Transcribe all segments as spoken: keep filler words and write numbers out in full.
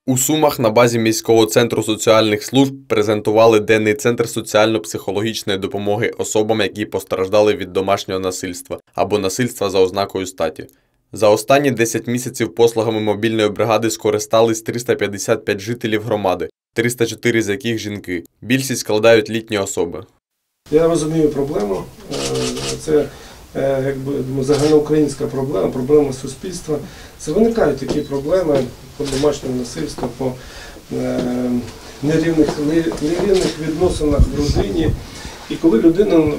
У Сумах на базі міського центру соціальних служб презентували денний центр соціально-психологічної допомоги особам, які постраждали від домашнього насильства або насильства за ознакою статі. За останні десять місяців послугами мобільної бригади скористались триста п'ятдесят п'ять жителів громади, триста чотири з яких жінки. Більшість складають літні особи. Я розумію проблему. Це якби загальноукраїнська проблема, проблема суспільства. Це виникають такі проблеми по домашньому насильству, по нерівних, нерівних відносинах в родині. І коли людина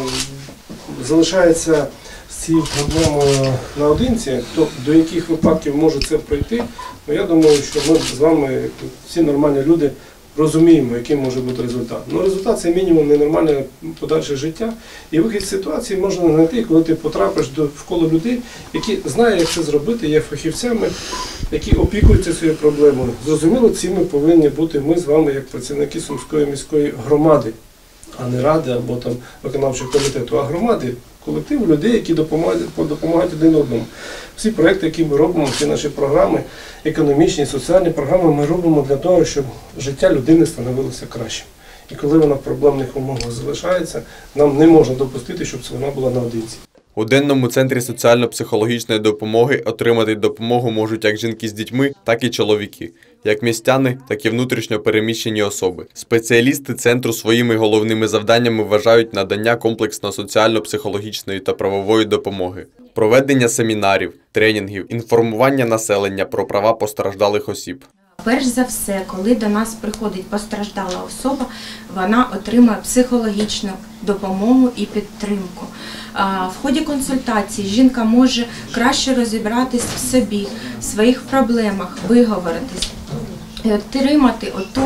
залишається з цією проблемою наодинці, то до яких випадків може це пройти, ну, я думаю, що ми з вами, всі нормальні люди, розуміємо, яким може бути результат. Ну, результат – це мінімум ненормальне подальше життя. І вихід з ситуації можна знайти, коли ти потрапиш до коло людей, які знають, як це зробити, є фахівцями, які опікуються цією проблемою. Зрозуміло, цими повинні бути ми з вами, як працівники Сумської міської громади, а не ради або там виконавчого комітету, а громади, колектив людей, які допомагають, допомагають один одному. Всі проекти, які ми робимо, всі наші програми, економічні, соціальні програми, ми робимо для того, щоб життя людини становилося кращим. І коли вона в проблемних умовах залишається, нам не можна допустити, щоб вона була наодинці. У денному центрі соціально-психологічної допомоги отримати допомогу можуть як жінки з дітьми, так і чоловіки, як містяни, так і внутрішньо переміщені особи. Спеціалісти центру своїми головними завданнями вважають надання комплексно соціально-психологічної та правової допомоги, проведення семінарів, тренінгів, інформування населення про права постраждалих осіб. Перш за все, коли до нас приходить постраждала особа, вона отримує психологічну допомогу і підтримку. В ході консультації жінка може краще розібратись в собі, в своїх проблемах, виговоритись і отримати оту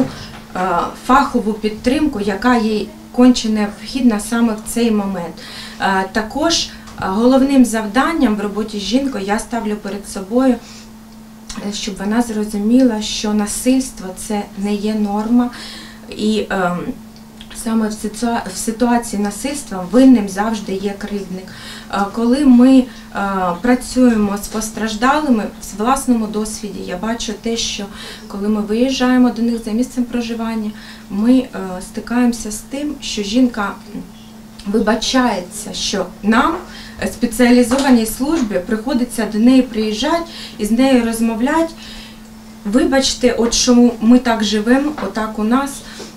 фахову підтримку, яка їй конче необхідна саме в цей момент. Також головним завданням в роботі з жінкою я ставлю перед собою, щоб вона зрозуміла, що насильство – це не є норма, і е, саме в ситуації насильства винним завжди є кривдник. Е, коли ми е, працюємо з постраждалими, в власному досвіді я бачу те, що коли ми виїжджаємо до них за місцем проживання, ми е, стикаємося з тим, що жінка вибачається, що нам, спеціалізованій службі, приходиться до неї приїжджати і з нею розмовляти. Вибачте, от що ми так живемо, отак у нас,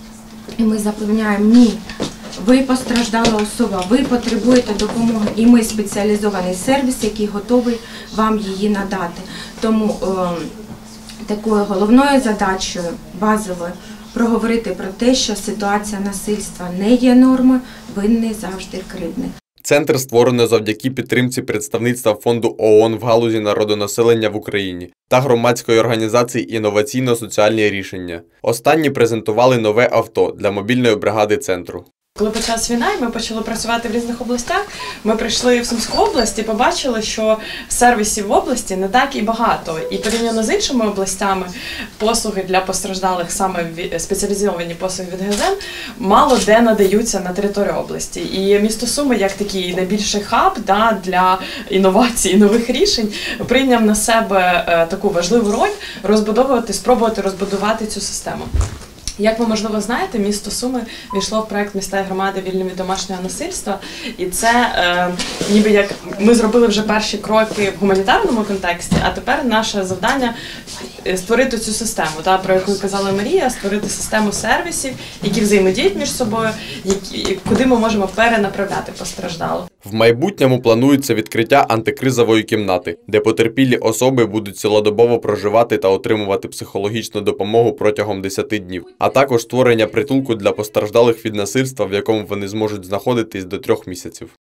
і ми запевняємо, ні, ви постраждала особа, ви потребуєте допомоги, і ми спеціалізований сервіс, який готовий вам її надати. Тому е, такою головною задачею, базовою, проговорити про те, що ситуація насильства не є нормою, винний завжди кривдник. Центр створено завдяки підтримці представництва фонду ООН в галузі народонаселення в Україні та громадської організації «Інноваційно-соціальні рішення». Останні презентували нове авто для мобільної бригади центру. Коли почалась війна і ми почали працювати в різних областях, ми прийшли в Сумську область і побачили, що сервісів в області не так і багато. І порівняно з іншими областями послуги для постраждалих, саме спеціалізовані послуги від ГЗН, мало де надаються на території області. І місто Суми, як такий найбільший хаб да, для інновацій і нових рішень, прийняв на себе таку важливу роль розбудовувати, спробувати розбудувати цю систему. Як ви, можливо, знаєте, місто Суми війшло в проєкт «Міста і громади вільні від домашнього насильства». І це е, ніби як ми зробили вже перші кроки в гуманітарному контексті, а тепер наше завдання – створити цю систему, та, про яку казала Марія, створити систему сервісів, які взаємодіють між собою, які, куди ми можемо перенаправляти постраждалих. В майбутньому планується відкриття антикризової кімнати, де потерпілі особи будуть цілодобово проживати та отримувати психологічну допомогу протягом десяти днів, а також створення притулку для постраждалих від насильства, в якому вони зможуть знаходитись до трьох місяців.